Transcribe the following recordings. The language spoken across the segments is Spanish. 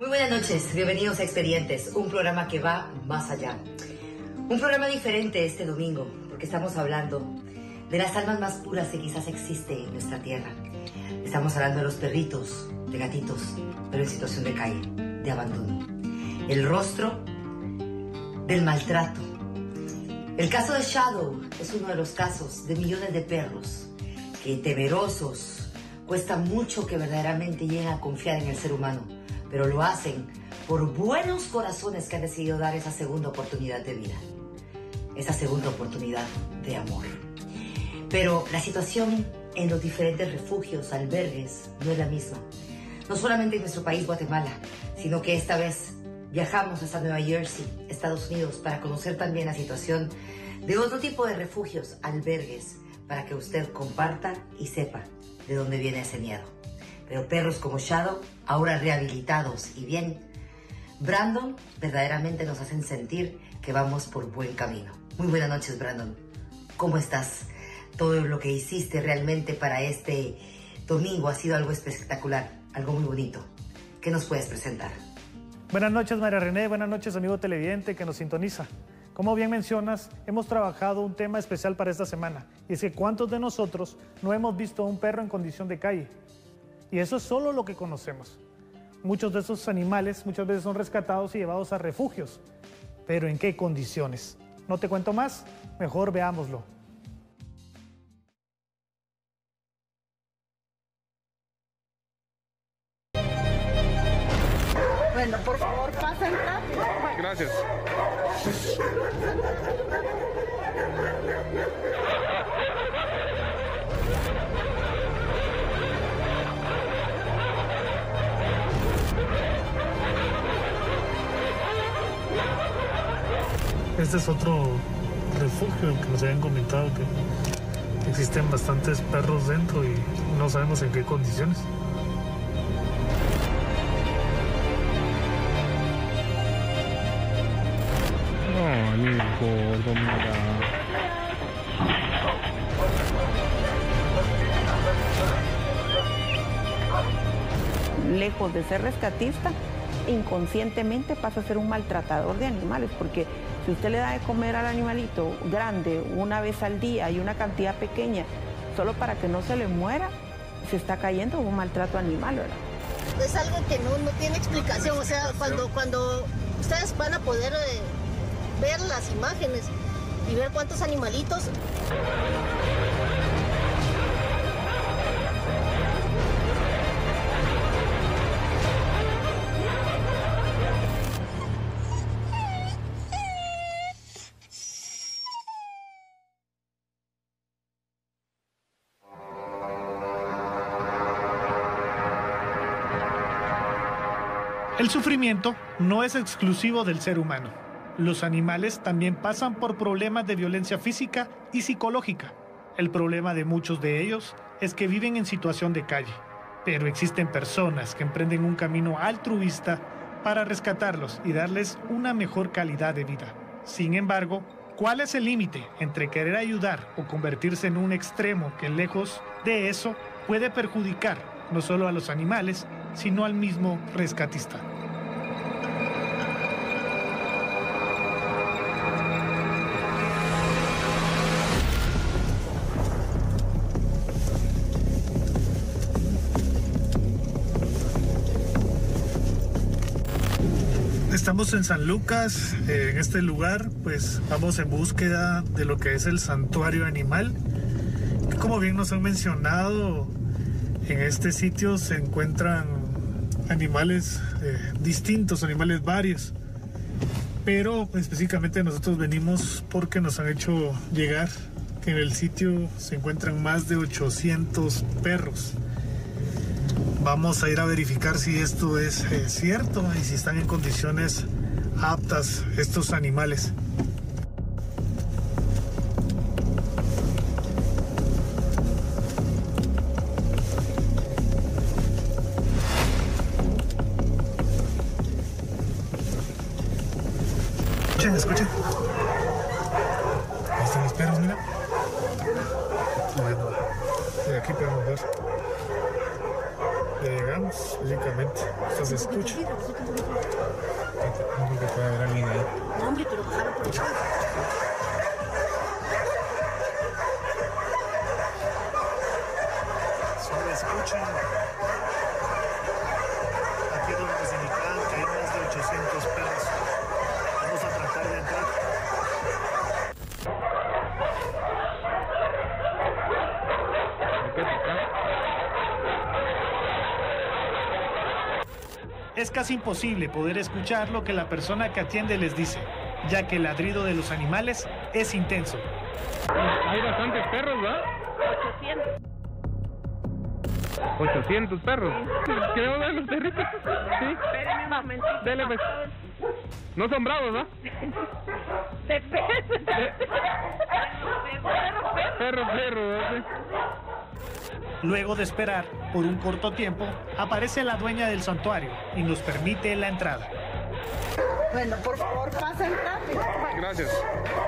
Muy buenas noches, bienvenidos a Expedientes, un programa que va más allá. Un programa diferente este domingo, porque estamos hablando de las almas más puras que quizás existe en nuestra tierra. Estamos hablando de los perritos, de gatitos, pero en situación de calle, de abandono. El rostro del maltrato. El caso de Shadow es uno de los casos de millones de perros que, temerosos, cuesta mucho que verdaderamente lleguen a confiar en el ser humano, pero lo hacen por buenos corazones que han decidido dar esa segunda oportunidad de vida, esa segunda oportunidad de amor. Pero la situación en los diferentes refugios, albergues, no es la misma. No solamente en nuestro país, Guatemala, sino que esta vez viajamos hasta Nueva Jersey, Estados Unidos, para conocer también la situación de otro tipo de refugios, albergues, para que usted comparta y sepa de dónde viene ese miedo. Pero perros como Shadow, ahora rehabilitados y bien, Brandon, verdaderamente nos hacen sentir que vamos por buen camino. Muy buenas noches, Brandon. ¿Cómo estás? Todo lo que hiciste realmente para este domingo ha sido algo espectacular, algo muy bonito. ¿Qué nos puedes presentar? Buenas noches, María René. Buenas noches, amigo televidente que nos sintoniza. Como bien mencionas, hemos trabajado un tema especial para esta semana. Y es que ¿cuántos de nosotros no hemos visto a un perro en condición de calle? Y eso es solo lo que conocemos. Muchos de esos animales muchas veces son rescatados y llevados a refugios. ¿Pero en qué condiciones? No te cuento más, mejor veámoslo. Bueno, por favor, pasen rápido. Gracias. Este es otro refugio que nos habían comentado que existen bastantes perros dentro y no sabemos en qué condiciones. Ay, gordo, mira. Lejos de ser rescatista, inconscientemente pasa a ser un maltratador de animales, porque si usted le da de comer al animalito grande una vez al día y una cantidad pequeña, solo para que no se le muera, se está cayendo en un maltrato animal, ¿verdad? Es algo que no tiene explicación, o sea, cuando ustedes van a poder ver las imágenes y ver cuántos animalitos. El sufrimiento no es exclusivo del ser humano. Los animales también pasan por problemas de violencia física y psicológica. El problema de muchos de ellos es que viven en situación de calle, pero existen personas que emprenden un camino altruista para rescatarlos y darles una mejor calidad de vida. Sin embargo, ¿cuál es el límite entre querer ayudar o convertirse en un extremo que, lejos de eso, puede perjudicar no solo a los animales, sino al mismo rescatista? Estamos en San Lucas, en este lugar pues vamos en búsqueda de lo que es el santuario animal. Como bien nos han mencionado, en este sitio se encuentran animales distintos, animales varios. Pero específicamente nosotros venimos porque nos han hecho llegar que en el sitio se encuentran más de 800 perros. Vamos a ir a verificar si esto es cierto y si están en condiciones aptas estos animales. Escuchen. Ahí están los perros, mira. Bueno, de aquí podemos ver. Ya llegaron. veamos, básicamente. Esto se escucha. No que puede haber alguien ahí. No, hombre, pero bajaron por acá. Solo escuchan. Aquí es donde nos indicaban que hay más de 800 perros. Vamos a tratar de entrar. Es casi imposible poder escuchar lo que la persona que atiende les dice, ya que el ladrido de los animales es intenso. Hay bastantes perros, ¿verdad? 800 perros. Creo ver los perritos. Sí. Espérenme un momentito. Dele, pues. No son bravos, ¿no? Perro, ¿no? Luego de esperar por un corto tiempo, aparece la dueña del santuario y nos permite la entrada. Bueno, por favor, pasen rápido. Gracias.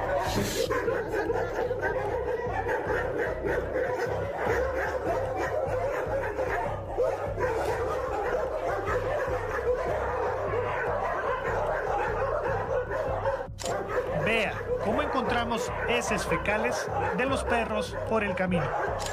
Vea cómo encontramos heces fecales de los perros por el camino.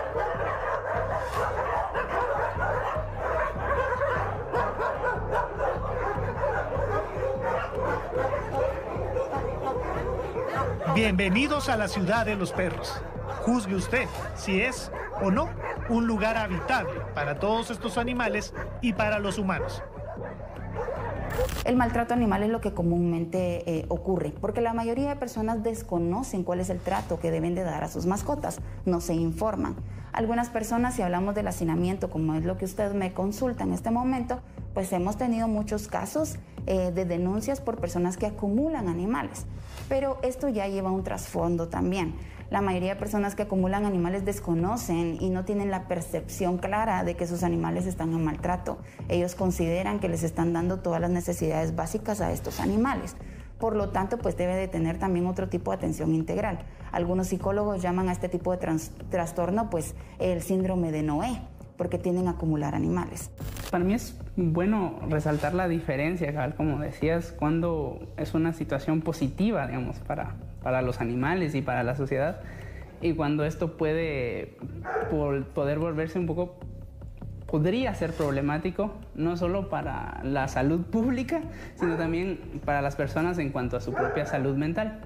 Bienvenidos a la ciudad de los perros. Juzgue usted si es o no un lugar habitable para todos estos animales y para los humanos. El maltrato animal es lo que comúnmente ocurre, porque la mayoría de personas desconocen cuál es el trato que deben de dar a sus mascotas, no se informan. Algunas personas, si hablamos del hacinamiento, como es lo que usted me consulta en este momento, pues hemos tenido muchos casos de denuncias por personas que acumulan animales, pero esto ya lleva un trasfondo también. La mayoría de personas que acumulan animales desconocen y no tienen la percepción clara de que sus animales están en maltrato. Ellos consideran que les están dando todas las necesidades básicas a estos animales. Por lo tanto, pues debe de tener también otro tipo de atención integral. Algunos psicólogos llaman a este tipo de trastorno pues el síndrome de Noé, porque tienden a acumular animales. Para mí es bueno resaltar la diferencia, cabal, como decías, cuando es una situación positiva, digamos, para los animales y para la sociedad, y cuando esto puede poder volverse un poco, podría ser problemático, no solo para la salud pública, sino también para las personas en cuanto a su propia salud mental.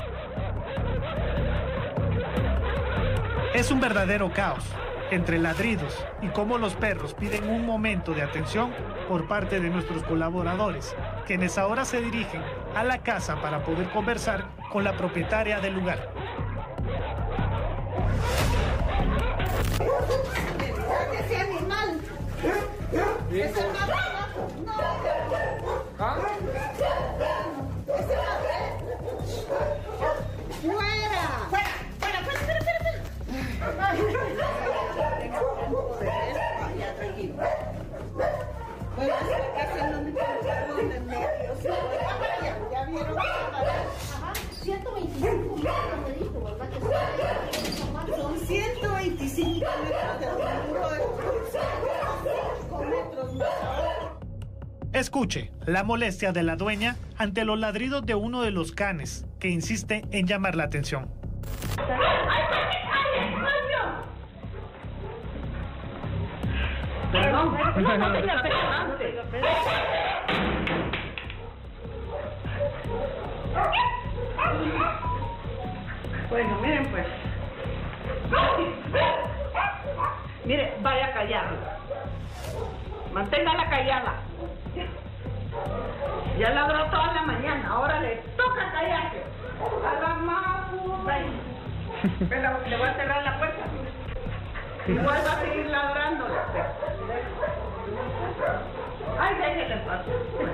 Es un verdadero caos entre ladridos y cómo los perros piden un momento de atención por parte de nuestros colaboradores, quienes ahora se dirigen a la casa para poder conversar con la propietaria del lugar. Ese animal. Ese ya vieron. 125 metros me dijo, ¿verdad que sí? Son 125 metros de muro de 5 metros más. Escuche la molestia de la dueña ante los ladridos de uno de los canes que insiste en llamar la atención. Perdón, bueno, miren pues. Mire, vaya a callarla. Manténgala callada. Ya ladró toda la mañana, ahora le toca callarse. Haga más. Pero le voy a cerrar la puerta. Igual va a seguir ladrándole. Ay, déjele paso.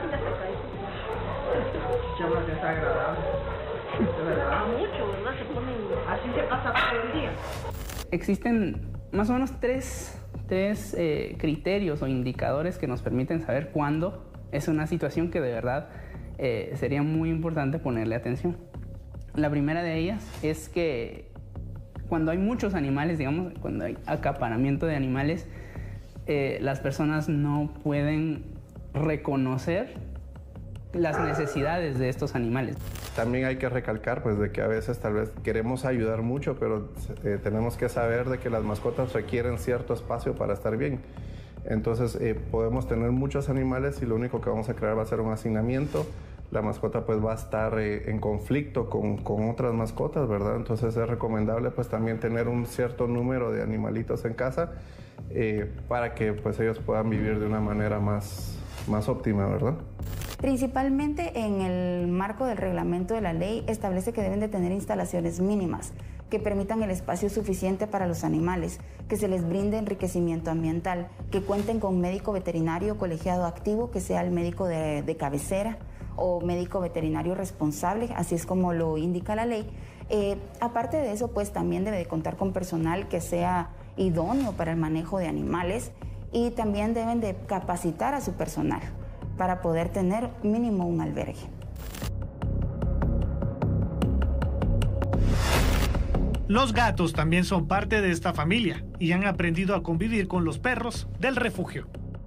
Ya más desagradable. De verdad. Mucho, ¿verdad? Se ponen... Así se pasa todo el día. Existen más o menos tres criterios o indicadores que nos permiten saber cuándo es una situación que de verdad sería muy importante ponerle atención. La primera de ellas es que cuando hay muchos animales, digamos, cuando hay acaparamiento de animales, las personas no pueden reconocer las necesidades de estos animales. También hay que recalcar pues de que a veces tal vez queremos ayudar mucho, pero tenemos que saber de que las mascotas requieren cierto espacio para estar bien. Entonces podemos tener muchos animales y lo único que vamos a crear va a ser un hacinamiento. La mascota pues va a estar en conflicto con otras mascotas, ¿verdad? Entonces es recomendable pues también tener un cierto número de animalitos en casa para que pues ellos puedan vivir de una manera más óptima, ¿verdad? Principalmente en el marco del reglamento de la ley establece que deben de tener instalaciones mínimas que permitan el espacio suficiente para los animales, que se les brinde enriquecimiento ambiental, que cuenten con médico veterinario colegiado activo, que sea el médico de cabecera o médico veterinario responsable, así es como lo indica la ley. Aparte de eso, pues también debe de contar con personal que sea idóneo para el manejo de animales y también deben de capacitar a su personal para poder tener mínimo un albergue. Los gatos también son parte de esta familia y han aprendido a convivir con los perros del refugio.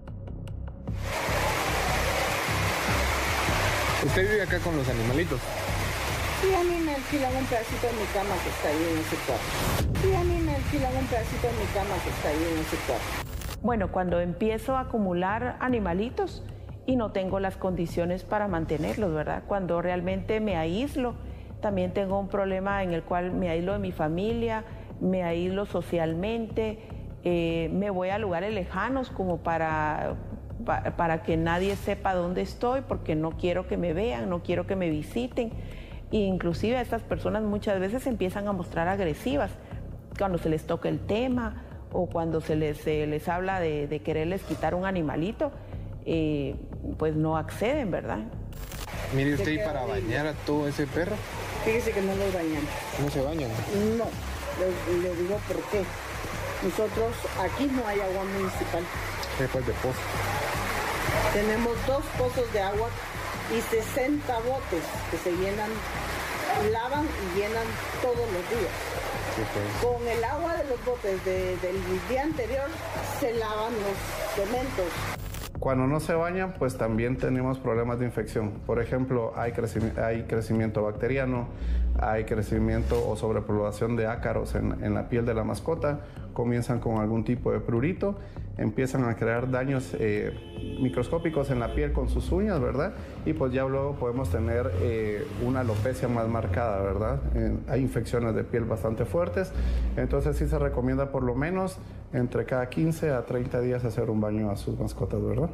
¿Usted vive acá con los animalitos? Sí, a mí me alquilan un pedacito de mi cama que está ahí en ese cuarto. Sí, a mí me alquilan un pedacito de mi cama que está ahí en ese cuarto. Bueno, cuando empiezo a acumular animalitos y no tengo las condiciones para mantenerlos, ¿verdad? Cuando realmente me aíslo, también tengo un problema en el cual me aíslo de mi familia, me aíslo socialmente, me voy a lugares lejanos como para que nadie sepa dónde estoy, porque no quiero que me vean, no quiero que me visiten. E inclusive estas personas muchas veces empiezan a mostrar agresivas cuando se les toca el tema o cuando se les habla de quererles quitar un animalito, pues no acceden, ¿verdad? Mire usted, ¿y para bañar a todo ese perro? Fíjese que no los bañan. ¿No se bañan? No, le digo por qué. Nosotros aquí no hay agua municipal. Después de pozo. Tenemos 2 pozos de agua y 60 botes que se llenan, lavan y llenan todos los días. Sí, pues. Con el agua de los botes del día anterior se lavan los cementos. Cuando no se bañan, pues también tenemos problemas de infección. Por ejemplo, hay crecimiento bacteriano, hay crecimiento o sobrepoblación de ácaros en la piel de la mascota, comienzan con algún tipo de prurito, empiezan a crear daños microscópicos en la piel con sus uñas, ¿verdad? Y pues ya luego podemos tener una alopecia más marcada, ¿verdad? Hay infecciones de piel bastante fuertes, entonces sí se recomienda por lo menos entre cada 15 a 30 días hacer un baño a sus mascotas, ¿verdad?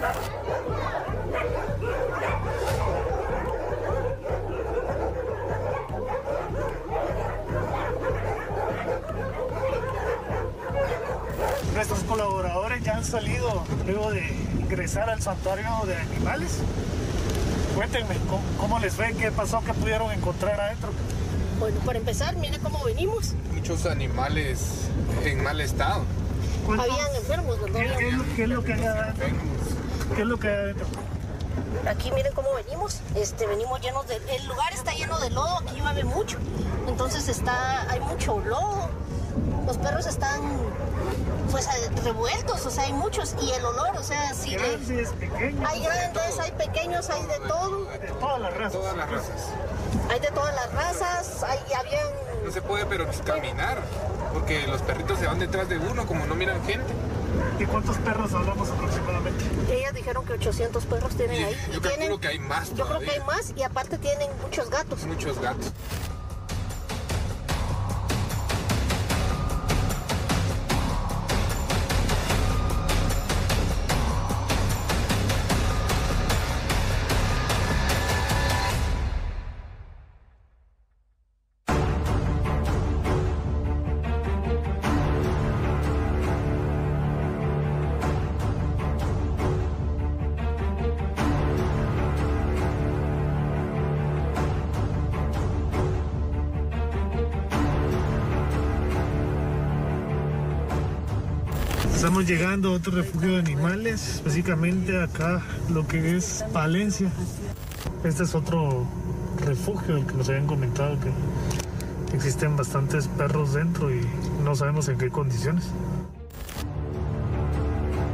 Nuestros colaboradores ya han salido luego de ingresar al santuario de animales. Cuéntenme, ¿cómo les fue? ¿Qué pasó? ¿Qué pudieron encontrar adentro? Bueno, para empezar, mire cómo venimos. Muchos animales en mal estado. Habían enfermos, ¿verdad? ¿Qué es lo que hay adentro? ¿Qué es lo que hay adentro? Aquí miren cómo venimos. Venimos llenos de... El lugar está lleno de lodo, aquí llueve mucho. Entonces hay mucho lodo. Los perros están pues revueltos, o sea, hay muchos. Y el olor, o sea, sí. Grandes, pequeños. Hay grandes, hay pequeños, hay de todo. De todas las razas. Todas las razas. Hay de todas las razas, habían... No se puede, pero caminar, porque los perritos se van detrás de uno, como no miran gente. ¿Y cuántos perros hablamos aproximadamente? Ellas dijeron que 800 perros tienen ahí. Yo calculo que hay más todavía. Yo creo que hay más y aparte tienen muchos gatos. Muchos gatos. Estamos llegando a otro refugio de animales, básicamente acá lo que es Palencia. Este es otro refugio del que nos habían comentado que existen bastantes perros dentro y no sabemos en qué condiciones.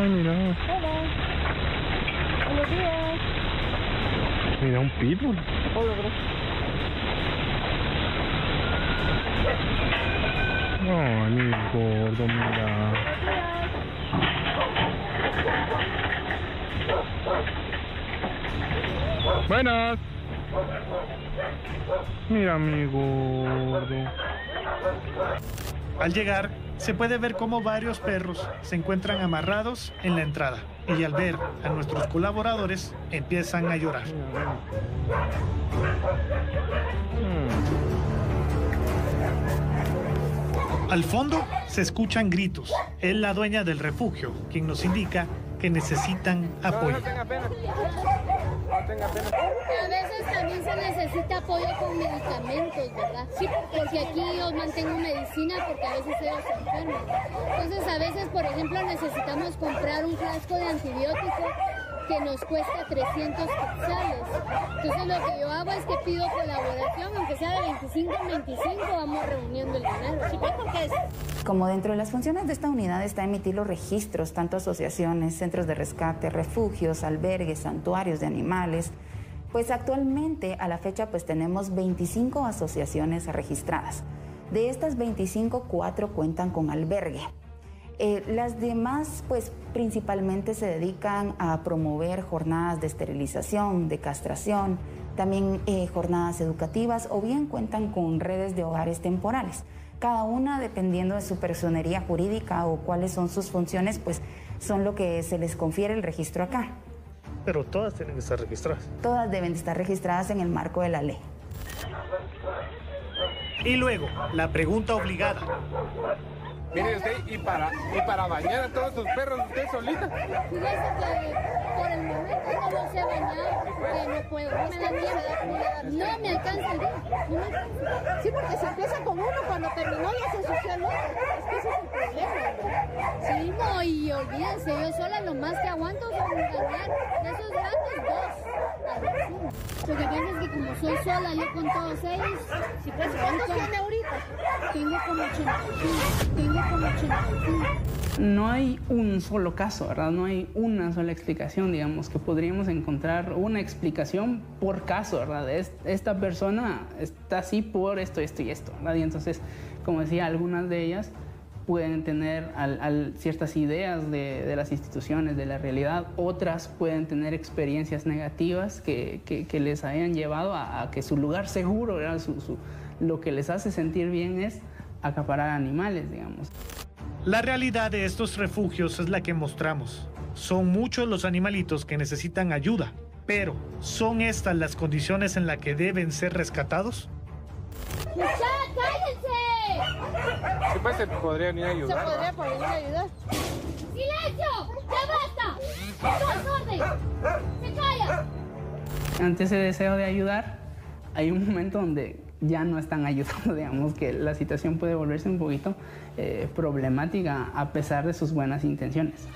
Ay, mira. Hola. Buenos días. Mira, un pitbull. Hola, gracias. Ay, mi gordo, mira. Buenas. Mira, mi gordo. Al llegar, se puede ver cómo varios perros se encuentran amarrados en la entrada y al ver a nuestros colaboradores empiezan a llorar. Al fondo se escuchan gritos. Es la dueña del refugio quien nos indica que necesitan apoyo. A veces también se necesita apoyo con medicamentos, ¿verdad? Sí, porque aquí yo mantengo medicina porque a veces ellos se enferman. Entonces a veces, por ejemplo, necesitamos comprar un frasco de antibiótico que nos cuesta 300 quetzales. Entonces lo que yo hago es que pido colaboración, aunque sea de 25 en 25, vamos reuniendo el dinero. ¿Sí? Porque Como dentro de las funciones de esta unidad está emitir los registros, tanto asociaciones, centros de rescate, refugios, albergues, santuarios de animales, pues actualmente a la fecha pues tenemos 25 asociaciones registradas. De estas 25, 4 cuentan con albergue. Las demás pues principalmente se dedican a promover jornadas de esterilización, de castración, también jornadas educativas o bien cuentan con redes de hogares temporales. Cada una, dependiendo de su personería jurídica o cuáles son sus funciones, pues son lo que se les confiere el registro acá. Pero todas tienen que estar registradas. Todas deben estar registradas en el marco de la ley. Y luego, la pregunta obligada. Mire usted, y para bañar a todos sus perros, ¿usted solita? fíjese que por el momento no los he bañado porque no puedo. No me alcanza el día. No me alcanza. Sí, porque se empieza con uno, cuando terminó ya se ensució el otro. Es que ese es el problema, ¿verdad? Sí, no, y olvídense, yo sola lo más que aguanto son bañar de esos grandes 2. Lo que pasa es que como soy sola, yo con todos ellos, Sí, pues, ¿cuántos tiene ahorita? tengo como 85. No hay un solo caso, ¿verdad? No hay una sola explicación, digamos, que podríamos encontrar una explicación por caso, ¿verdad? Esta persona está así por esto, esto y esto, ¿verdad? Y entonces, como decía, algunas de ellas pueden tener ciertas ideas de las instituciones, de la realidad. Otras pueden tener experiencias negativas que les hayan llevado a que su lugar seguro, ¿verdad? Lo que les hace sentir bien es acaparar animales, digamos. La realidad de estos refugios es la que mostramos. Son muchos los animalitos que necesitan ayuda, pero ¿son estas las condiciones en las que deben ser rescatados? ¡Cállense! Sí, pues se podrían ir a ayudar. ¿Se podría poner a ayudar? ¡Silencio! ¡Ya basta! ¡Desorden! ¡Se calla! Ante ese deseo de ayudar, hay un momento donde ya no están ayudando, digamos que la situación puede volverse un poquito problemática a pesar de sus buenas intenciones.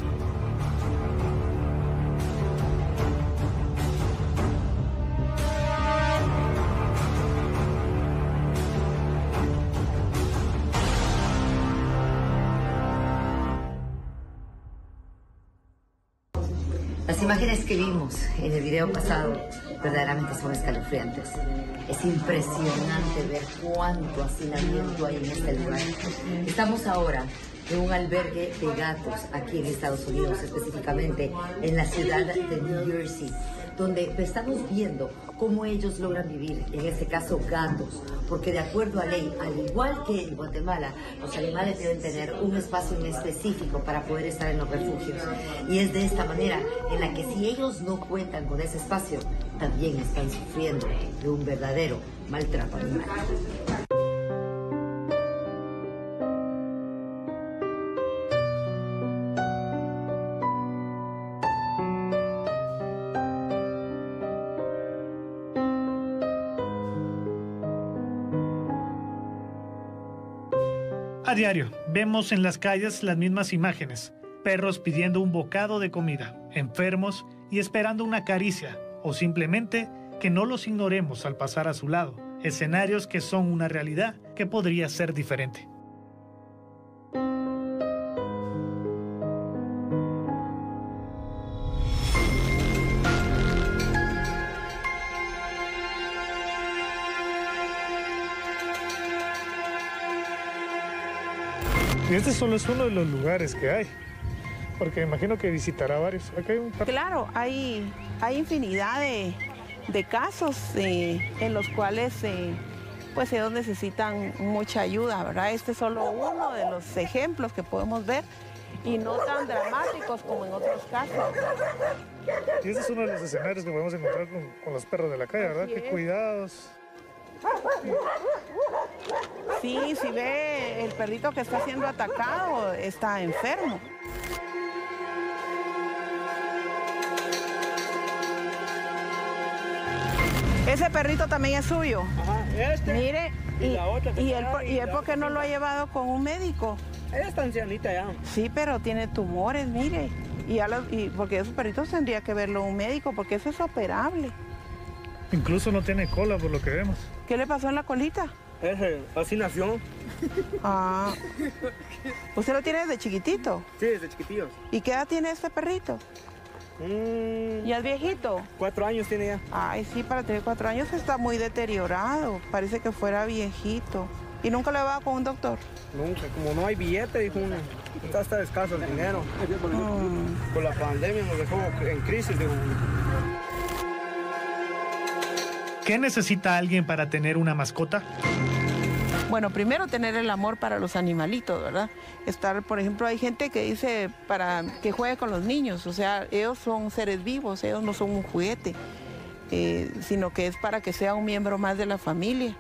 Las imágenes que vimos en el video pasado verdaderamente son escalofriantes. Es impresionante ver cuánto hacinamiento hay en este lugar. Estamos ahora en un albergue de gatos aquí en Estados Unidos, específicamente en la ciudad de New Jersey, donde estamos viendo cómo ellos logran vivir, en este caso gatos, porque de acuerdo a ley, al igual que en Guatemala, los animales deben tener un espacio en específico para poder estar en los refugios. Y es de esta manera en la que si ellos no cuentan con ese espacio, también están sufriendo de un verdadero maltrato animal. A diario, vemos en las calles las mismas imágenes. Perros pidiendo un bocado de comida, enfermos y esperando una caricia, o simplemente que no los ignoremos al pasar a su lado. Escenarios que son una realidad que podría ser diferente. Y este solo es uno de los lugares que hay, porque me imagino que visitará varios. Acá hay un par. Claro, hay infinidad de casos en los cuales pues ellos necesitan mucha ayuda, ¿verdad? Este es solo uno de los ejemplos que podemos ver y no tan dramáticos como en otros casos. Y este es uno de los escenarios que podemos encontrar con los perros de la calle, ¿verdad? Qué cuidados. Sí, si ve el perrito que está siendo atacado, está enfermo. Ese perrito también es suyo. Ajá, este. Mire, y la otra que está ¿y él por qué no lo ha llevado con un médico? Ella está ancianita ya. Sí, pero tiene tumores, mire. Y porque esos perritos tendría que verlo un médico, porque eso es operable. Incluso no tiene cola, por lo que vemos. ¿Qué le pasó en la colita? Así nació. Ah. ¿Usted lo tiene desde chiquitito? Sí, desde chiquitillos. ¿Y qué edad tiene este perrito? ¿Ya es viejito? 4 años tiene ya. Ay, sí, para tener 4 años está muy deteriorado. Parece que fuera viejito. ¿Y nunca lo llevaba con un doctor? Nunca, como no hay billete, dijo uno. Está escaso el dinero. Por la pandemia nos dejó en crisis, dijo uno. ¿Qué necesita alguien para tener una mascota? Bueno, primero tener el amor para los animalitos, ¿verdad? Por ejemplo, hay gente que dice para que juegue con los niños, o sea, ellos son seres vivos, ellos no son un juguete, sino que es para que sea un miembro más de la familia.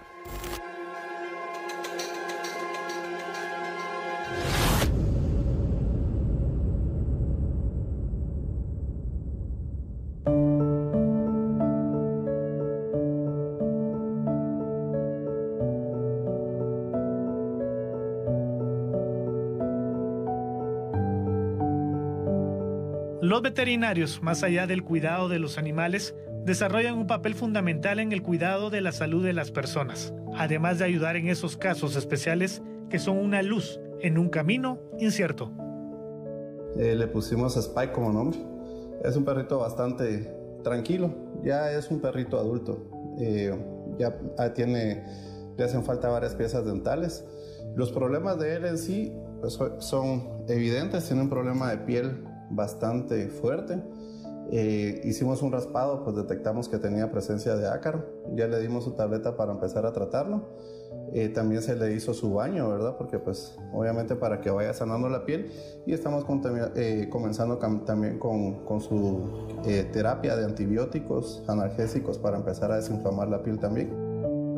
Los veterinarios, más allá del cuidado de los animales, desarrollan un papel fundamental en el cuidado de la salud de las personas, además de ayudar en esos casos especiales que son una luz en un camino incierto. Le pusimos Spike como nombre. Es un perrito bastante tranquilo, ya es un perrito adulto. Ya le hacen falta varias piezas dentales. Los problemas de él en sí pues, son evidentes, tiene un problema de piel bastante fuerte. Hicimos un raspado, pues detectamos que tenía presencia de ácaro. Ya le dimos su tableta para empezar a tratarlo. También se le hizo su baño, ¿verdad? Porque pues obviamente para que vaya sanando la piel. Y estamos comenzando también con su terapia de antibióticos, analgésicos para empezar a desinflamar la piel también.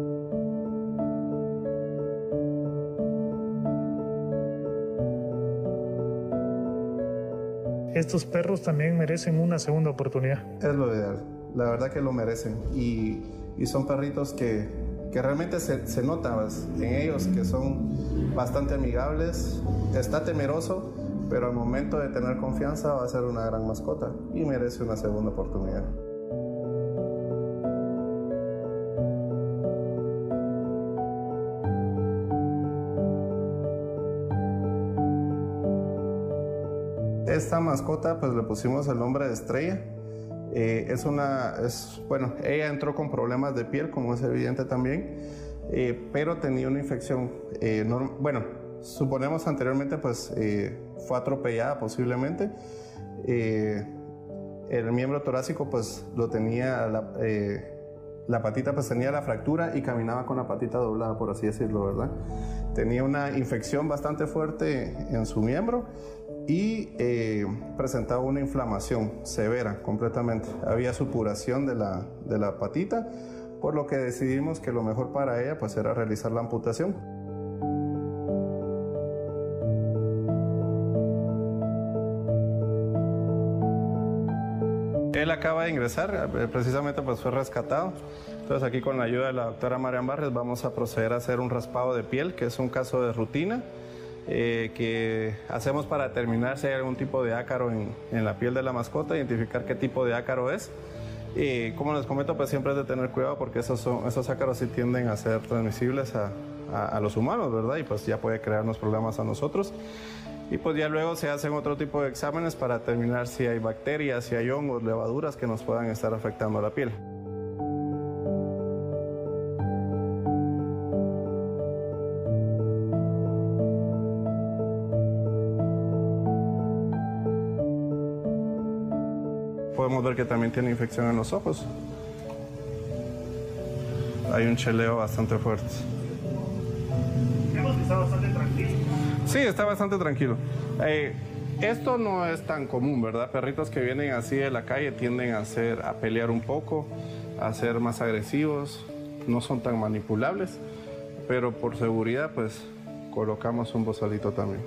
Estos perros también merecen una segunda oportunidad. Es lo ideal, la verdad que lo merecen y son perritos que realmente se nota en ellos que son bastante amigables, está temeroso, pero al momento de tener confianza va a ser una gran mascota y merece una segunda oportunidad. Esta mascota pues le pusimos el nombre de Estrella. Bueno, ella entró con problemas de piel, como es evidente también, pero tenía una infección. Bueno, suponemos anteriormente pues fue atropellada posiblemente. El miembro torácico pues lo tenía, la patita pues tenía la fractura y caminaba con la patita doblada, por así decirlo, ¿verdad? Tenía una infección bastante fuerte en su miembro y presentaba una inflamación severa completamente. Había supuración de la patita, por lo que decidimos que lo mejor para ella pues era realizar la amputación. Él acaba de ingresar, precisamente pues fue rescatado. Entonces aquí con la ayuda de la doctora Marian Barrios vamos a proceder a hacer un raspado de piel, que es un caso de rutina. Que hacemos para determinar si hay algún tipo de ácaro en la piel de la mascota, identificar qué tipo de ácaro es. Como les comento, pues siempre es de tener cuidado porque esos ácaros sí tienden a ser transmisibles a los humanos, ¿verdad? Y pues ya puede crearnos problemas a nosotros. Y pues ya luego se hacen otro tipo de exámenes para determinar si hay bacterias, si hay hongos, levaduras que nos puedan estar afectando la piel. Podemos ver que también tiene infección en los ojos. Hay un cheleo bastante fuerte. Vemos que está bastante tranquilo. Sí, está bastante tranquilo. Esto no es tan común, ¿verdad? Perritos que vienen así de la calle tienden a pelear un poco, a ser más agresivos, no son tan manipulables, pero por seguridad pues colocamos un bozalito también.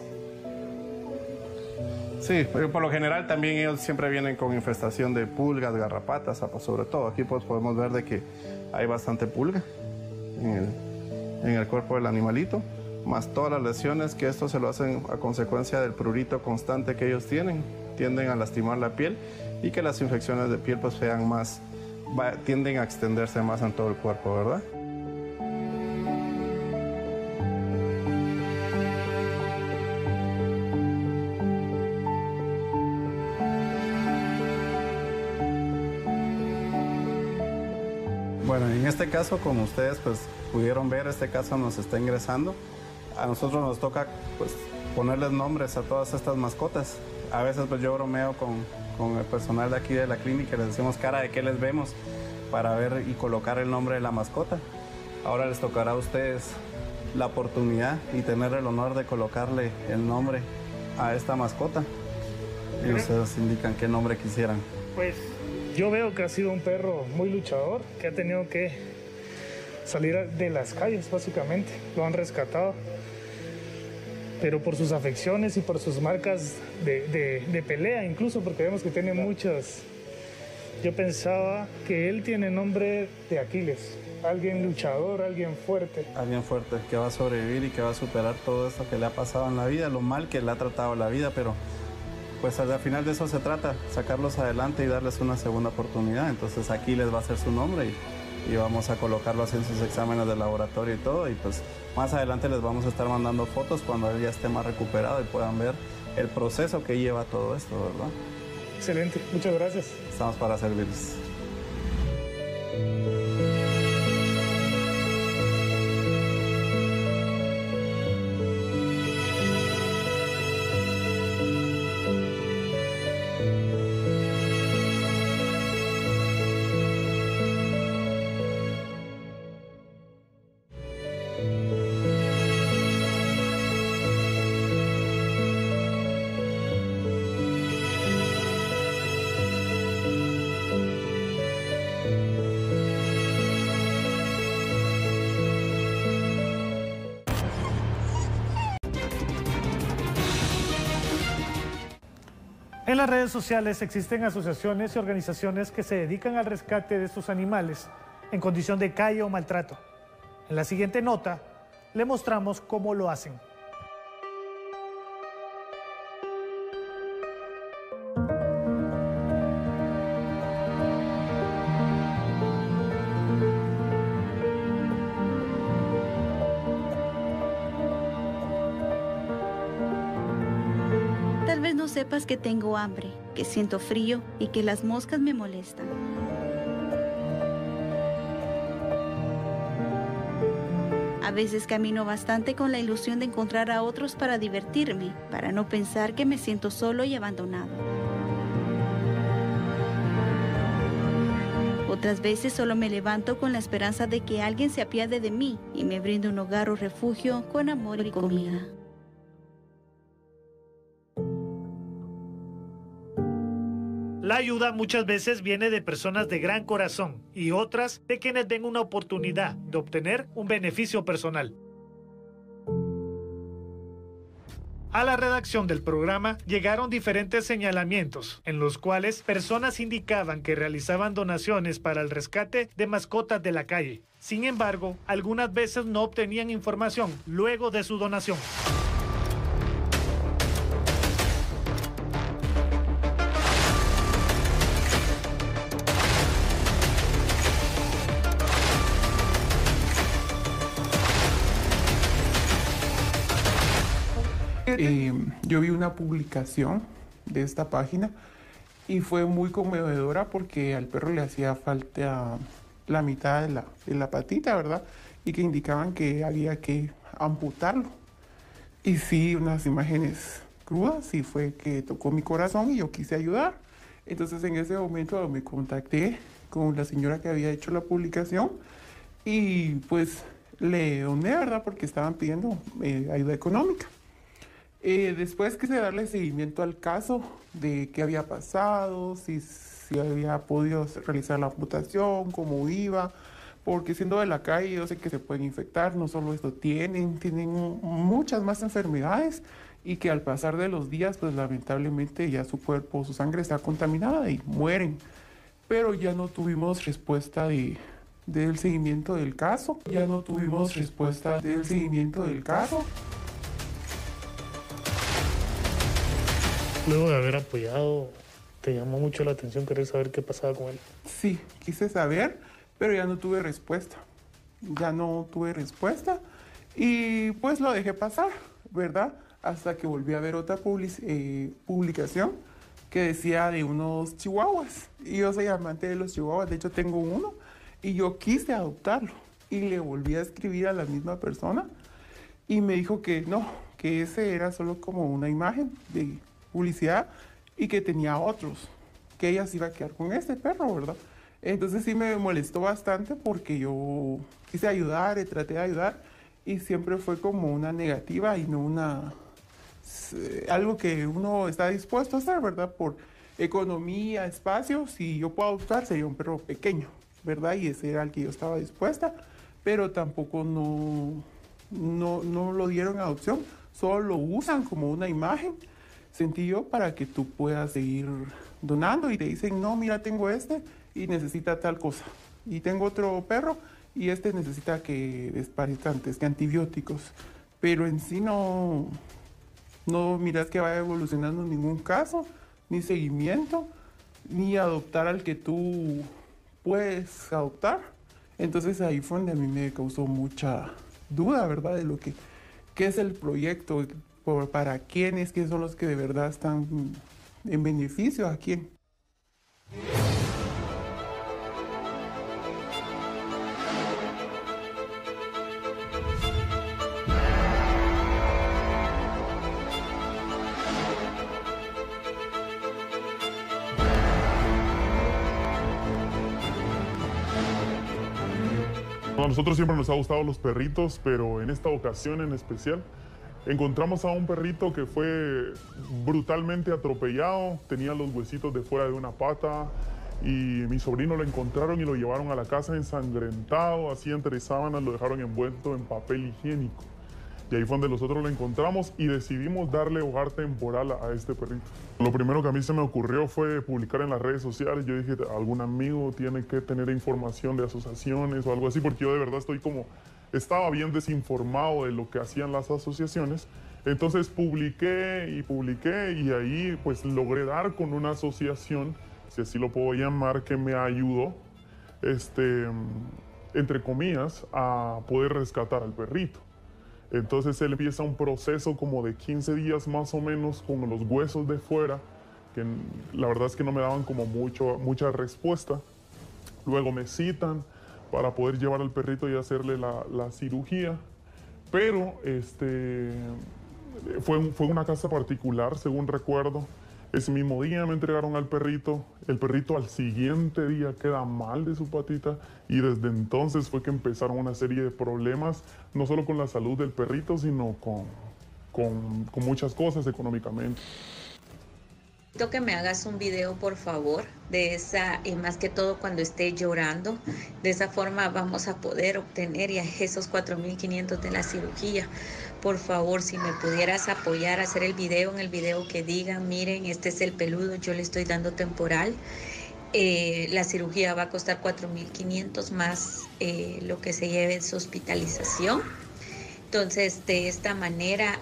Sí, pero por lo general también ellos siempre vienen con infestación de pulgas, garrapatas, sobre todo. Aquí pues podemos ver de que hay bastante pulga en el cuerpo del animalito, más todas las lesiones que esto se lo hacen a consecuencia del prurito constante que ellos tienen. Tienden a lastimar la piel y que las infecciones de piel pues sean más, tienden a extenderse más en todo el cuerpo, ¿verdad? Bueno, en este caso, como ustedes pues pudieron ver, este caso nos está ingresando. A nosotros nos toca pues ponerles nombres a todas estas mascotas. A veces pues yo bromeo con el personal de aquí de la clínica y les decimos cara de qué les vemos para ver y colocar el nombre de la mascota. Ahora les tocará a ustedes la oportunidad y tener el honor de colocarle el nombre a esta mascota. Y ustedes indican qué nombre quisieran. Pues yo veo que ha sido un perro muy luchador, que ha tenido que salir de las calles básicamente. Lo han rescatado, pero por sus afecciones y por sus marcas de pelea incluso, porque vemos que tiene muchas. Yo pensaba que él tiene nombre de Aquiles, alguien luchador, alguien fuerte. Alguien fuerte, que va a sobrevivir y que va a superar todo esto que le ha pasado en la vida, lo mal que le ha tratado la vida, pero pues al final de eso se trata, sacarlos adelante y darles una segunda oportunidad. Entonces Aquiles va a ser su nombre y vamos a colocarlo así en sus exámenes de laboratorio y todo, y pues más adelante les vamos a estar mandando fotos cuando él ya esté más recuperado y puedan ver el proceso que lleva todo esto, ¿verdad? Excelente, muchas gracias. Estamos para servirles. En las redes sociales existen asociaciones y organizaciones que se dedican al rescate de estos animales en condición de calle o maltrato. En la siguiente nota le mostramos cómo lo hacen. Tal vez no sepas que tengo hambre, que siento frío y que las moscas me molestan. A veces camino bastante con la ilusión de encontrar a otros para divertirme, para no pensar que me siento solo y abandonado. Otras veces solo me levanto con la esperanza de que alguien se apiade de mí y me brinde un hogar o refugio con amor y comida. La ayuda muchas veces viene de personas de gran corazón y otras de quienes ven una oportunidad de obtener un beneficio personal. A la redacción del programa llegaron diferentes señalamientos en los cuales personas indicaban que realizaban donaciones para el rescate de mascotas de la calle. Sin embargo, algunas veces no obtenían información luego de su donación. Yo vi una publicación de esta página y fue muy conmovedora porque al perro le hacía falta la mitad de la patita, ¿verdad? Y que indicaban que había que amputarlo. Y sí, unas imágenes crudas, y fue que tocó mi corazón y yo quise ayudar. Entonces en ese momento me contacté con la señora que había hecho la publicación y pues le doné, ¿verdad? Porque estaban pidiendo ayuda económica. Después quise darle seguimiento al caso de qué había pasado, si había podido realizar la amputación, cómo iba, porque siendo de la calle yo sé que se pueden infectar, no solo esto, tienen muchas más enfermedades y que al pasar de los días, pues lamentablemente ya su cuerpo, su sangre está contaminada y mueren. Pero ya no tuvimos respuesta del seguimiento del caso, Luego de haber apoyado, ¿te llamó mucho la atención querer saber qué pasaba con él? Sí, quise saber, pero ya no tuve respuesta. Y pues lo dejé pasar, ¿verdad? Hasta que volví a ver otra publicación que decía de unos chihuahuas. Y yo soy amante de los chihuahuas, de hecho tengo uno, y yo quise adoptarlo. Y le volví a escribir a la misma persona y me dijo que no, que ese era solo como una imagen de publicidad y que tenía otros, que ella se iba a quedar con este perro, ¿verdad? Entonces sí me molestó bastante porque yo quise ayudar, traté de ayudar y siempre fue como una negativa y no algo que uno está dispuesto a hacer, ¿verdad? Por economía, espacio, si yo puedo adoptar sería un perro pequeño, ¿verdad? Y ese era el que yo estaba dispuesta, pero tampoco no lo dieron a adopción, solo lo usan como una imagen, sentí yo, para que tú puedas seguir donando y te dicen, no, mira, tengo este y necesita tal cosa. Y tengo otro perro y este necesita que desparasitantes, que antibióticos. Pero en sí no miras que vaya evolucionando en ningún caso, ni seguimiento, ni adoptar al que tú puedes adoptar. Entonces ahí fue donde a mí me causó mucha duda, ¿verdad? De lo que qué es el proyecto, para quiénes, quiénes son los que de verdad están en beneficio, a quién. A nosotros siempre nos ha gustado los perritos, pero en esta ocasión en especial encontramos a un perrito que fue brutalmente atropellado, tenía los huesitos de fuera de una pata y mi sobrino lo encontraron y lo llevaron a la casa ensangrentado, así entre sábanas, lo dejaron envuelto en papel higiénico. Y ahí fue donde nosotros lo encontramos y decidimos darle hogar temporal a este perrito. Lo primero que a mí se me ocurrió fue publicar en las redes sociales. Yo dije, algún amigo tiene que tener información de asociaciones o algo así, porque yo de verdad estaba bien desinformado de lo que hacían las asociaciones. Entonces publiqué y ahí pues logré dar con una asociación, si así lo puedo llamar, que me ayudó, entre comillas, a poder rescatar al perrito. Entonces él empieza un proceso como de 15 días más o menos con los huesos de fuera, que la verdad es que no me daban como mucha respuesta. Luego me citan para poder llevar al perrito y hacerle la cirugía, pero fue una casa particular, según recuerdo. Ese mismo día me entregaron al perrito. El perrito al siguiente día queda mal de su patita y desde entonces fue que empezaron una serie de problemas, no solo con la salud del perrito, sino con muchas cosas económicamente. Necesito que me hagas un video, por favor, de esa, más que todo cuando esté llorando. De esa forma vamos a poder obtener esos 4.500 de la cirugía. Por favor, si me pudieras apoyar a hacer el video, en el video que digan, miren, este es el peludo, yo le estoy dando temporal. La cirugía va a costar 4.500 más lo que se lleve en su hospitalización. Entonces, de esta manera,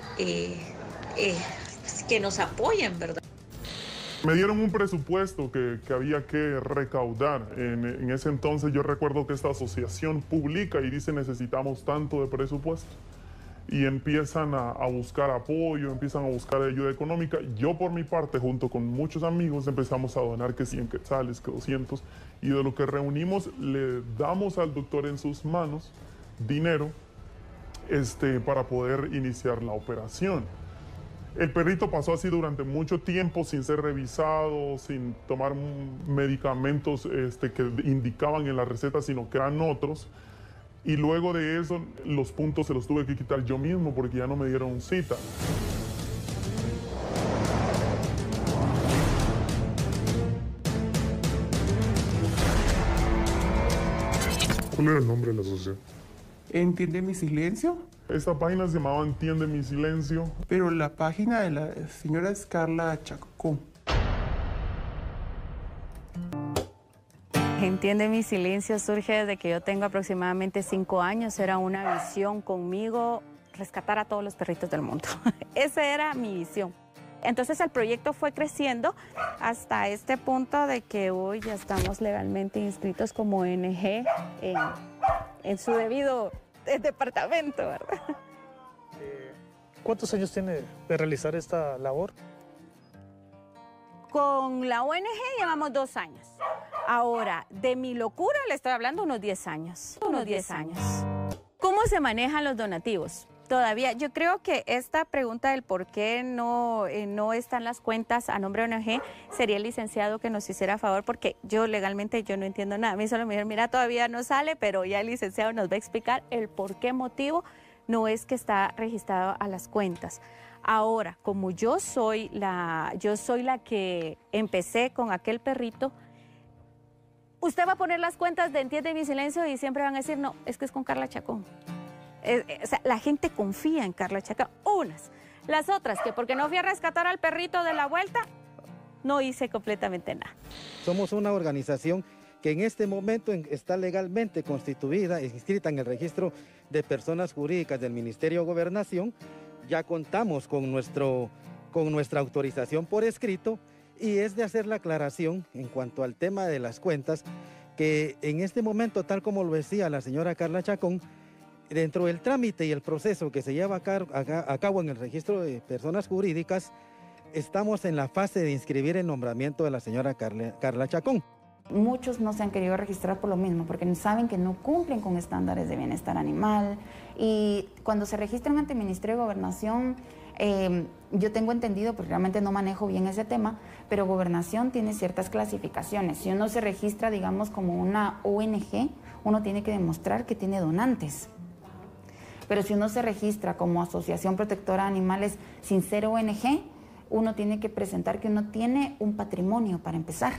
que nos apoyen, ¿verdad? Me dieron un presupuesto que había que recaudar. En ese entonces yo recuerdo que esta asociación publica y dice necesitamos tanto de presupuesto. Y empiezan a buscar apoyo, empiezan a buscar ayuda económica. Yo por mi parte, junto con muchos amigos, empezamos a donar que 100 quetzales, que 200. Y de lo que reunimos, le damos al doctor en sus manos dinero para poder iniciar la operación. El perrito pasó así durante mucho tiempo sin ser revisado, sin tomar medicamentos que indicaban en la receta, sino que eran otros. Y luego de eso, los puntos se los tuve que quitar yo mismo porque ya no me dieron cita. ¿Cuál era el nombre de la asociación? ¿Entiende mi silencio? Esta página se llamaba Entiende mi silencio. Pero la página de la señora es Carla Chacón. Entiende mi silencio surge desde que yo tengo aproximadamente 5 años. Era una visión conmigo, rescatar a todos los perritos del mundo. Esa era mi visión. Entonces el proyecto fue creciendo hasta este punto de que hoy ya estamos legalmente inscritos como ONG en su debido departamento, ¿verdad? ¿Cuántos años tiene de realizar esta labor? Con la ONG llevamos 2 años. Ahora, de mi locura le estoy hablando unos 10 años. Unos 10 años. ¿Cómo se manejan los donativos? Todavía, yo creo que esta pregunta del por qué no están las cuentas a nombre de ONG, sería el licenciado que nos hiciera favor, porque yo legalmente yo no entiendo nada. A mí solo me dijeron, mira, todavía no sale, pero ya el licenciado nos va a explicar el por qué motivo no es que está registrado a las cuentas. Ahora, como yo soy la que empecé con aquel perrito, usted va a poner las cuentas de Entiende mi silencio y siempre van a decir, no, es que es con Carla Chacón. O sea, la gente confía en Carla Chacón, unas. Las otras, que porque no fui a rescatar al perrito de la vuelta, no hice completamente nada. Somos una organización que en este momento está legalmente constituida, inscrita en el registro de personas jurídicas del Ministerio de Gobernación. Ya contamos con nuestra autorización por escrito y es de hacer la aclaración en cuanto al tema de las cuentas, que en este momento, tal como lo decía la señora Carla Chacón, dentro del trámite y el proceso que se lleva a cabo en el registro de personas jurídicas, estamos en la fase de inscribir el nombramiento de la señora Carla Chacón. Muchos no se han querido registrar por lo mismo, porque saben que no cumplen con estándares de bienestar animal. Y cuando se registran ante el Ministerio de Gobernación, yo tengo entendido, porque realmente no manejo bien ese tema, pero Gobernación tiene ciertas clasificaciones. Si uno se registra, digamos, como una ONG, uno tiene que demostrar que tiene donantes. Pero si uno se registra como Asociación Protectora de Animales sin ser ONG, uno tiene que presentar que uno tiene un patrimonio para empezar.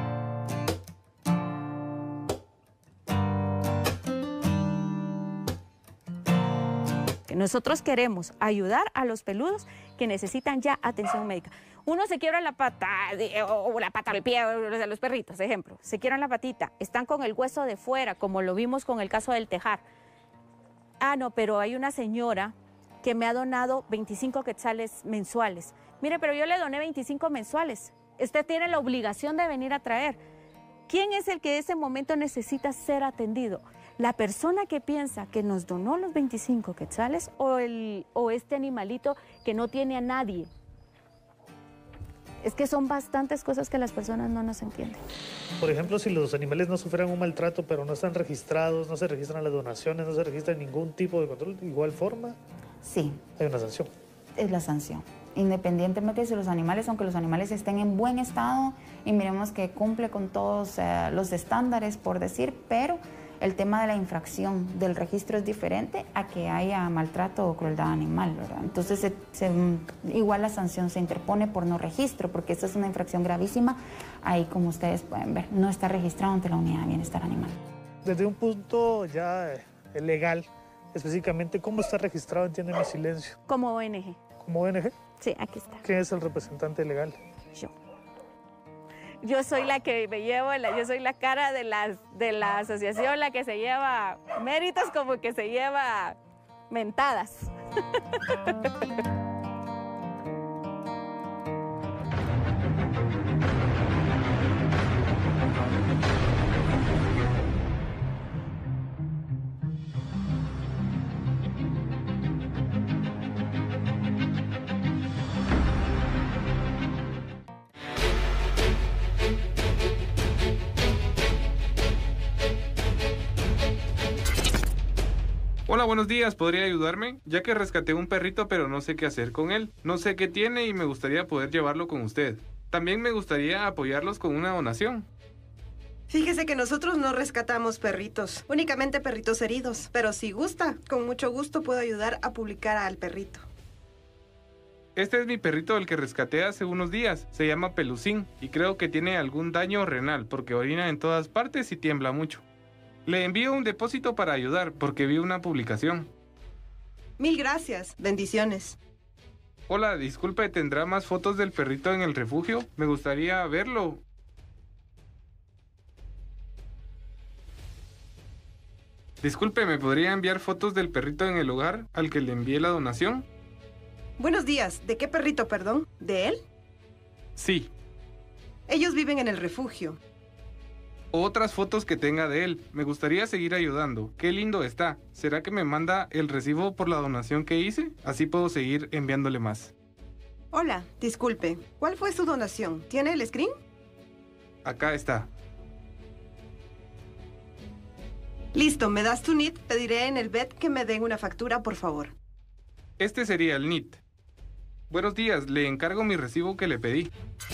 Nosotros queremos ayudar a los peludos que necesitan ya atención médica. Uno se quiebra la pata, o la pata del pie, de los perritos, ejemplo. Se quiebran la patita, están con el hueso de fuera, como lo vimos con el caso del tejar. Ah, no, pero hay una señora que me ha donado 25 quetzales mensuales. Mire, pero yo le doné 25 mensuales. Usted tiene la obligación de venir a traer. ¿Quién es el que en ese momento necesita ser atendido? ¿La persona que piensa que nos donó los 25 quetzales o este animalito que no tiene a nadie? Es que son bastantes cosas que las personas no nos entienden. Por ejemplo, si los animales no sufrieran un maltrato, pero no están registrados, no se registran las donaciones, no se registra ningún tipo de control, ¿de igual forma? Sí. Hay una sanción. Es la sanción. Independientemente de si los animales, aunque los animales estén en buen estado y miremos que cumple con todos los estándares, por decir, pero el tema de la infracción del registro es diferente a que haya maltrato o crueldad animal, ¿verdad? Entonces, igual la sanción se interpone por no registro, porque esta es una infracción gravísima. Ahí, como ustedes pueden ver, no está registrado ante la Unidad de Bienestar Animal. Desde un punto ya legal, específicamente, ¿cómo está registrado Entiende mi silencio? Como ONG. ¿Como ONG? Sí, aquí está. ¿Quién es el representante legal? Yo. Yo soy la que me llevo, yo soy la cara de la asociación, la que se lleva méritos como que se lleva mentadas. Hola, buenos días, ¿podría ayudarme? Ya que rescaté un perrito pero no sé qué hacer con él. No sé qué tiene y me gustaría poder llevarlo con usted. También me gustaría apoyarlos con una donación. Fíjese que nosotros no rescatamos perritos, únicamente perritos heridos. Pero si gusta, con mucho gusto puedo ayudar a publicar al perrito. Este es mi perrito del que rescaté hace unos días. Se llama Pelusín y creo que tiene algún daño renal porque orina en todas partes y tiembla mucho. Le envío un depósito para ayudar porque vi una publicación. Mil gracias. Bendiciones. Hola, disculpe, ¿tendrá más fotos del perrito en el refugio? Me gustaría verlo. Disculpe, ¿me podría enviar fotos del perrito en el hogar al que le envié la donación? Buenos días. ¿De qué perrito, perdón? ¿De él? Sí. Ellos viven en el refugio. Otras fotos que tenga de él. Me gustaría seguir ayudando. Qué lindo está. ¿Será que me manda el recibo por la donación que hice? Así puedo seguir enviándole más. Hola, disculpe. ¿Cuál fue su donación? ¿Tiene el screen? Acá está. Listo, me das tu NIT. Pediré en el vet que me den una factura, por favor. Este sería el NIT. Buenos días, le encargo mi recibo que le pedí.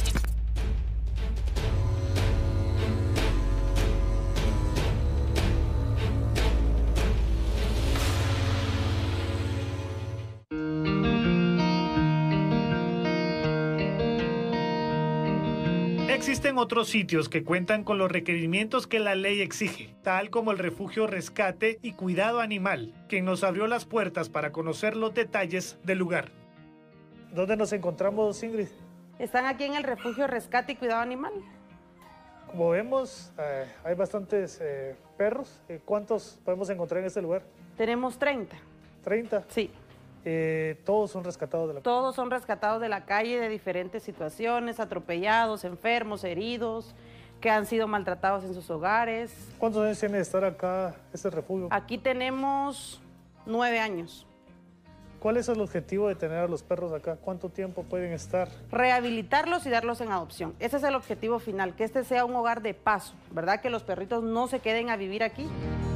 Existen otros sitios que cuentan con los requerimientos que la ley exige, tal como el Refugio Rescate y Cuidado Animal, quien nos abrió las puertas para conocer los detalles del lugar. ¿Dónde nos encontramos, Ingrid? Están aquí en el Refugio Rescate y Cuidado Animal. Como vemos, hay bastantes perros. ¿Cuántos podemos encontrar en este lugar? Tenemos 30. ¿30? Sí. ¿Todos son rescatados de la calle? Todos son rescatados de la calle de diferentes situaciones, atropellados, enfermos, heridos, que han sido maltratados en sus hogares. ¿Cuántos años tiene de estar acá, este refugio? Aquí tenemos 9 años. ¿Cuál es el objetivo de tener a los perros acá? ¿Cuánto tiempo pueden estar? Rehabilitarlos y darlos en adopción. Ese es el objetivo final, que este sea un hogar de paso, ¿verdad? Que los perritos no se queden a vivir aquí.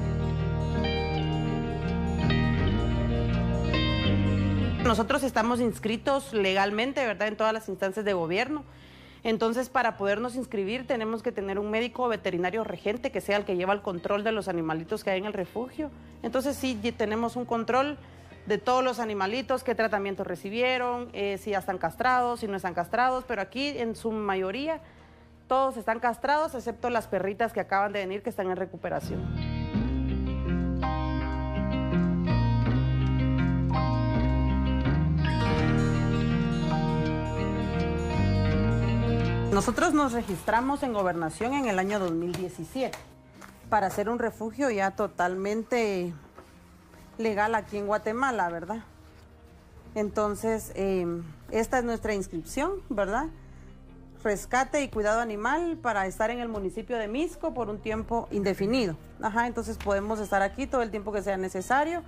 Nosotros estamos inscritos legalmente, ¿verdad?, en todas las instancias de gobierno. Entonces, para podernos inscribir, tenemos que tener un médico veterinario regente que sea el que lleva el control de los animalitos que hay en el refugio. Entonces, sí, tenemos un control de todos los animalitos, qué tratamientos recibieron, si ya están castrados, si no están castrados, pero aquí, en su mayoría, todos están castrados, excepto las perritas que acaban de venir, que están en recuperación. Nosotros nos registramos en Gobernación en el año 2017 para hacer un refugio ya totalmente legal aquí en Guatemala, ¿verdad? Entonces, esta es nuestra inscripción, ¿verdad? Rescate y cuidado animal para estar en el municipio de Mixco por un tiempo indefinido. Ajá, entonces podemos estar aquí todo el tiempo que sea necesario.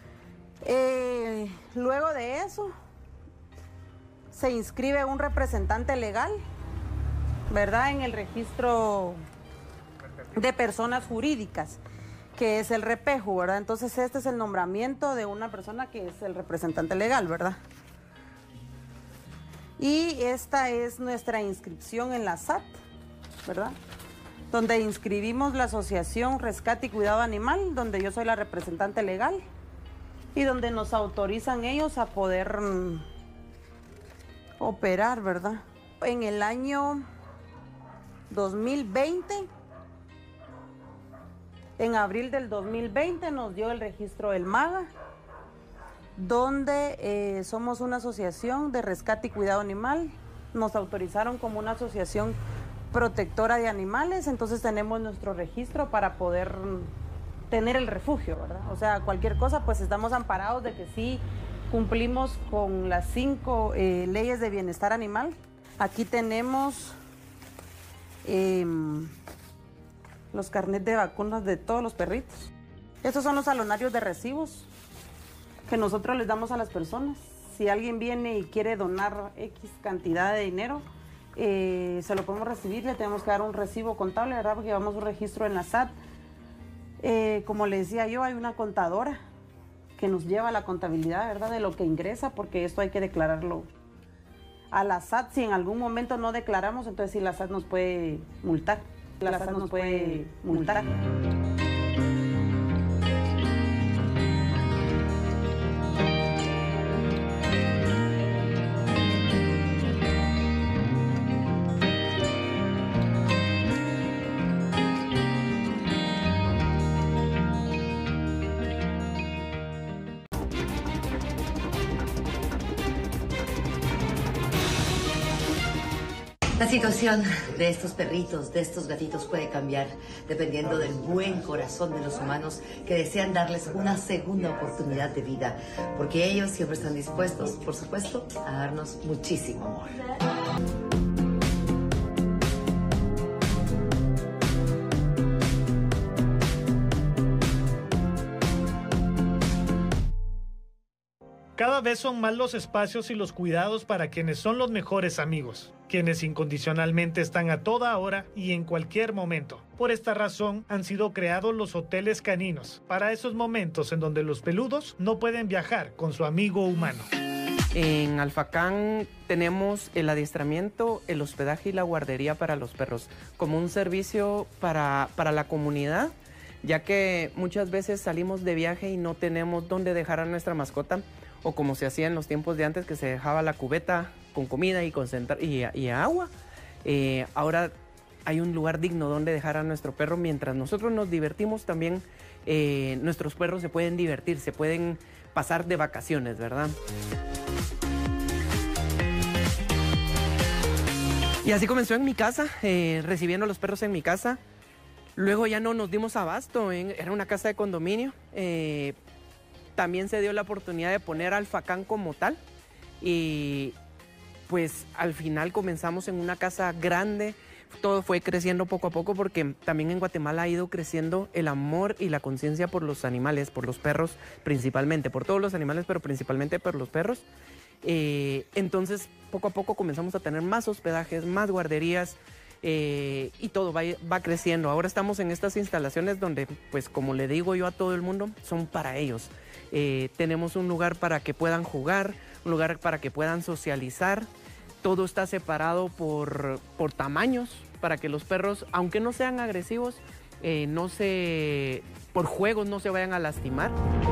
Luego de eso, se inscribe un representante legal, ¿verdad?, en el registro de personas jurídicas, que es el REPEJU, ¿verdad? Entonces este es el nombramiento de una persona que es el representante legal, ¿verdad? Y esta es nuestra inscripción en la SAT, ¿verdad?, donde inscribimos la Asociación Rescate y Cuidado Animal, donde yo soy la representante legal y donde nos autorizan ellos a poder operar, ¿verdad? En el año 2020, en abril del 2020 nos dio el registro del MAGA, donde somos una asociación de rescate y cuidado animal. Nos autorizaron como una asociación protectora de animales, entonces tenemos nuestro registro para poder tener el refugio, ¿verdad? O sea, cualquier cosa, pues estamos amparados de que sí cumplimos con las 5 leyes de bienestar animal. Aquí tenemos los carnets de vacunas de todos los perritos. Estos son los salonarios de recibos que nosotros les damos a las personas. Si alguien viene y quiere donar X cantidad de dinero, se lo podemos recibir, le tenemos que dar un recibo contable, ¿verdad?, porque llevamos un registro en la SAT. Como les decía yo, hay una contadora que nos lleva la contabilidad, ¿verdad? De lo que ingresa, porque esto hay que declararlo a la SAT. Si en algún momento no declaramos, entonces sí la SAT nos puede multar. La SAT nos puede multar. La situación de estos perritos, de estos gatitos puede cambiar dependiendo del buen corazón de los humanos que desean darles una segunda oportunidad de vida, porque ellos siempre están dispuestos, por supuesto, a darnos muchísimo amor. Cada vez son más los espacios y los cuidados para quienes son los mejores amigos, quienes incondicionalmente están a toda hora y en cualquier momento. Por esta razón han sido creados los hoteles caninos, para esos momentos en donde los peludos no pueden viajar con su amigo humano. En Alfacán tenemos el adiestramiento, el hospedaje y la guardería para los perros, como un servicio para la comunidad, ya que muchas veces salimos de viaje y no tenemos dónde dejar a nuestra mascota, o como se hacía en los tiempos de antes, que se dejaba la cubeta con comida y agua. Ahora hay un lugar digno donde dejar a nuestro perro. Mientras nosotros nos divertimos, también nuestros perros se pueden divertir, se pueden pasar de vacaciones, ¿verdad? Y así comenzó en mi casa, recibiendo a los perros en mi casa. Luego ya no nos dimos abasto, era una casa de condominio. También se dio la oportunidad de poner Alfacán como tal, y pues al final comenzamos en una casa grande. Todo fue creciendo poco a poco, porque también en Guatemala ha ido creciendo el amor y la conciencia por los animales, por los perros principalmente, por todos los animales, pero principalmente por los perros. Entonces poco a poco comenzamos a tener más hospedajes, más guarderías, y todo va creciendo. Ahora estamos en estas instalaciones donde, pues como le digo yo a todo el mundo, son para ellos. Tenemos un lugar para que puedan jugar, un lugar para que puedan socializar. Todo está separado por tamaños, para que los perros, aunque no sean agresivos, por juegos no se vayan a lastimar.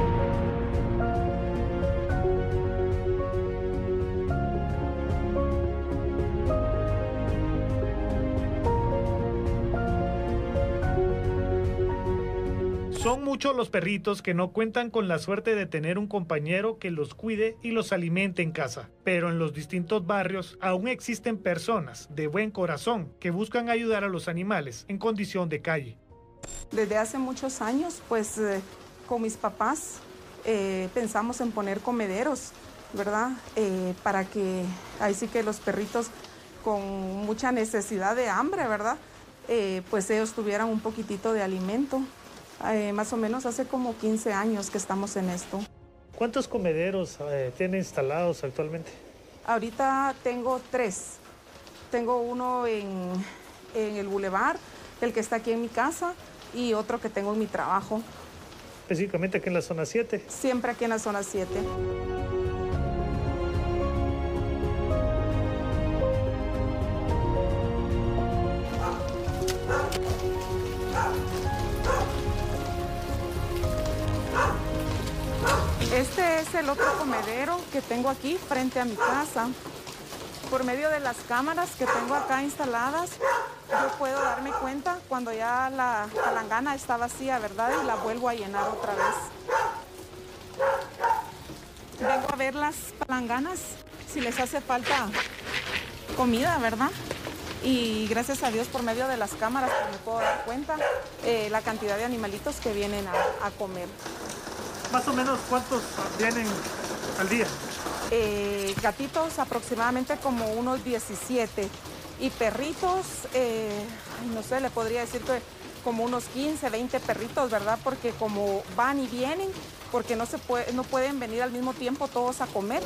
Son muchos los perritos que no cuentan con la suerte de tener un compañero que los cuide y los alimente en casa. Pero en los distintos barrios aún existen personas de buen corazón que buscan ayudar a los animales en condición de calle. Desde hace muchos años, pues con mis papás pensamos en poner comederos, ¿verdad? Para que ahí sí que los perritos con mucha necesidad de hambre, ¿verdad? Pues ellos tuvieran un poquitito de alimento. Más o menos hace como 15 años que estamos en esto. ¿Cuántos comederos tiene instalados actualmente? Ahorita tengo 3. Tengo uno en el Boulevard, el que está aquí en mi casa, y otro que tengo en mi trabajo. ¿Específicamente aquí en la zona 7? Siempre aquí en la zona 7. Este es el otro comedero que tengo aquí frente a mi casa. Por medio de las cámaras que tengo acá instaladas, yo puedo darme cuenta cuando ya la palangana está vacía, ¿verdad? Y la vuelvo a llenar otra vez. Vengo a ver las palanganas si les hace falta comida, ¿verdad? Y gracias a Dios, por medio de las cámaras, pues me puedo dar cuenta la cantidad de animalitos que vienen a comer. Más o menos, ¿cuántos vienen al día? Gatitos aproximadamente como unos 17. Y perritos, no sé, le podría decir que como unos 15, 20 perritos, ¿verdad? Porque como van y vienen, porque no pueden venir al mismo tiempo todos a comer.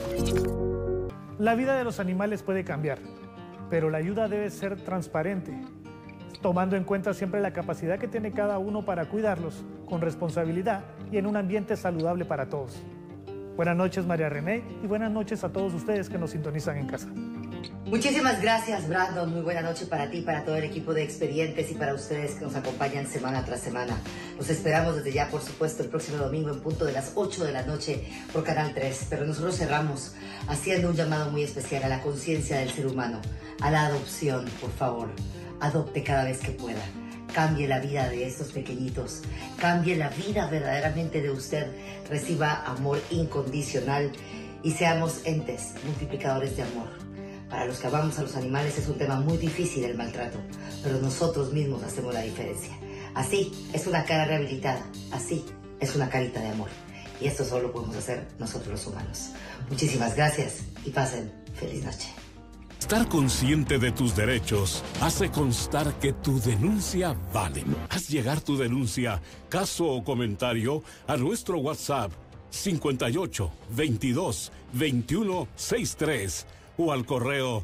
La vida de los animales puede cambiar, pero la ayuda debe ser transparente. tomando en cuenta siempre la capacidad que tiene cada uno para cuidarlos con responsabilidad y en un ambiente saludable para todos. Buenas noches, María René, y buenas noches a todos ustedes que nos sintonizan en casa. Muchísimas gracias, Brandon. Muy buena noche para ti, para todo el equipo de Expedientes y para ustedes que nos acompañan semana tras semana. Los esperamos desde ya, por supuesto, el próximo domingo en punto de las 8 de la noche por Canal 3. Pero nosotros cerramos haciendo un llamado muy especial a la conciencia del ser humano, a la adopción, por favor. Adopte cada vez que pueda. Cambie la vida de estos pequeñitos. Cambie la vida verdaderamente de usted. Reciba amor incondicional y seamos entes multiplicadores de amor. Para los que amamos a los animales es un tema muy difícil el maltrato, pero nosotros mismos hacemos la diferencia. Así es una cara rehabilitada, así es una carita de amor. Y esto solo podemos hacer nosotros los humanos. Muchísimas gracias y pasen feliz noche. Estar consciente de tus derechos hace constar que tu denuncia vale. Haz llegar tu denuncia, caso o comentario a nuestro WhatsApp 58 22 21 63 o al correo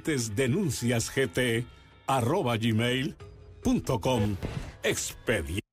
expedientesdenunciasgt@gmail.com. Expedientes.